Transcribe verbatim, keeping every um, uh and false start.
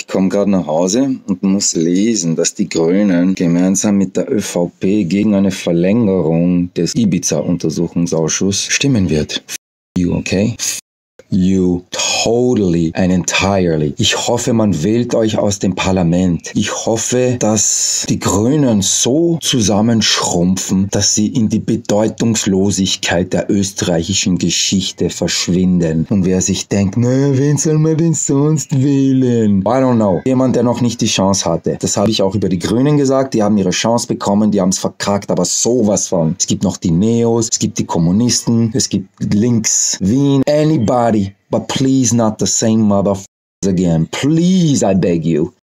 Ich komme gerade nach Hause und muss lesen, dass die Grünen gemeinsam mit der ÖVP gegen eine Verlängerung des Ibiza-Untersuchungsausschusses stimmen wird. F you, okay? F you totally and entirely. Ich hoffe, man wählt euch aus dem Parlament. Ich hoffe, dass die Grünen so zusammenschrumpfen, dass sie in die Bedeutungslosigkeit der österreichischen Geschichte verschwinden. Und wer sich denkt, naja, wen soll man denn sonst wählen? I don't know. Jemand, der noch nicht die Chance hatte. Das habe ich auch über die Grünen gesagt. Die haben ihre Chance bekommen, die haben es verkackt, aber sowas von. Es gibt noch die Neos, es gibt die Kommunisten, es gibt links Wien, anybody. But please not the same motherfuckers again. Please, I beg you.